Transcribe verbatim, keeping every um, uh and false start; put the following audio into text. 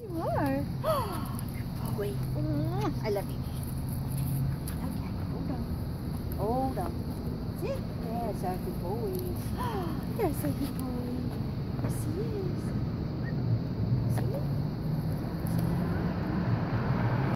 You are. Good boy. I love you. Okay, hold on. Hold on. Sit. There's our good boy. There's a good boy. Yes, he is.